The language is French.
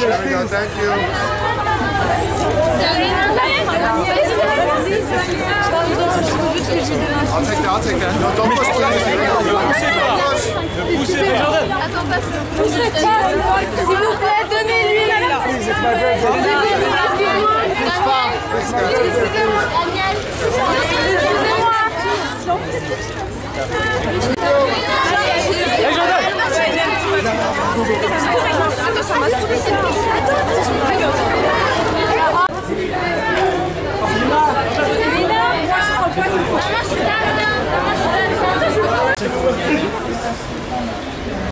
There we go, thank you. I'll take that. No, don't push too easy. Ne poussez pas. Attends, passe. S'il vous plaît, donnez-lui. Excusez-moi.